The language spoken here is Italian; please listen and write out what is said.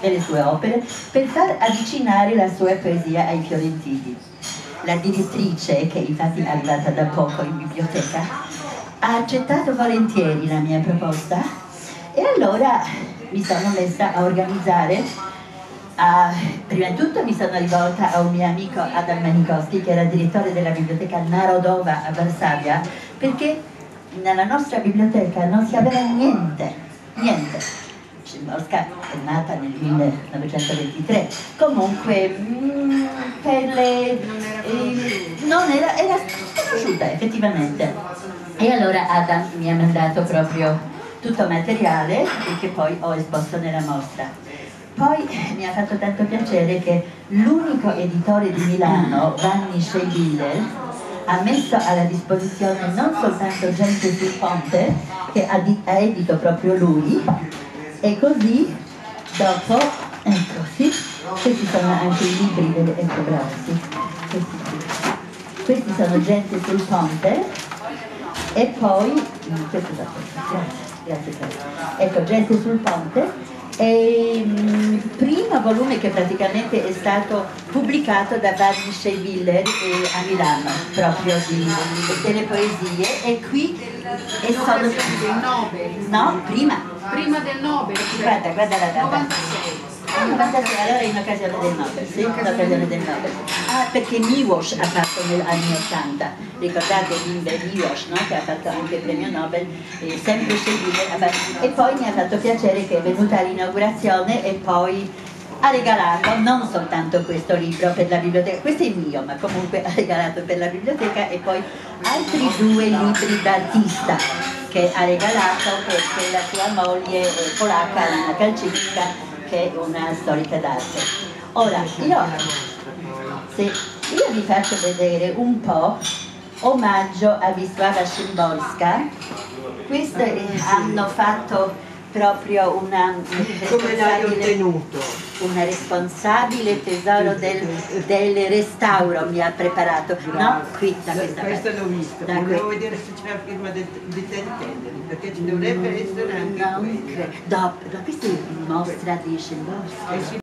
delle sue opere per far avvicinare la sua poesia ai fiorentini. La direttrice, che infatti è arrivata da poco in biblioteca, ha accettato volentieri la mia proposta e allora mi sono messa a organizzare. Prima di tutto mi sono rivolta a un mio amico Adam Manikowski, che era direttore della biblioteca Narodova a Varsavia, perché nella nostra biblioteca non si aveva niente. Szymborska è nata nel 1923, comunque non era sconosciuta effettivamente. E allora Adam mi ha mandato proprio tutto materiale che poi ho esposto nella mostra. Poi mi ha fatto tanto piacere che l'unico editore di Milano, Vanni Scheibiller, ha messo alla disposizione non soltanto Gente sul Ponte, che ha edito proprio lui, e così dopo, ecco sì, questi sono anche i libri delle, ecco bravo, sì, questi sono Gente sul Ponte, e poi, questo grazie, ecco, Gente sul Ponte, è il primo volume che praticamente è stato pubblicato da Vanni Scheibiller a Milano, proprio delle poesie, e qui sono del Nobel. No, prima Del Nobel. Guarda la data. 96. 96, allora in occasione del Nobel, sì, in occasione del Nobel. Perché Miłosz ha fatto negli anni 80, ricordate Miłosz, no? Che ha fatto anche il premio Nobel, sempre Scheibiller, e poi mi ha fatto piacere che è venuta all'inaugurazione e poi ha regalato non soltanto questo libro per la biblioteca, questo è mio, ma comunque ha regalato per la biblioteca, e poi altri 2 libri d'artista che ha regalato perché la sua moglie è polacca, una calcistica, che è una storica d'arte. Ora, io vi faccio vedere un po' omaggio a Wisława Szymborska. Queste hanno fatto proprio una responsabile tesoro del restauro mi ha preparato, no? Qui, da questa parte. Questo l'ho visto, volevo vedere se c'è la firma di Ted Kennedy, perché ci dovrebbe essere anche questa è mostra di Szymborska.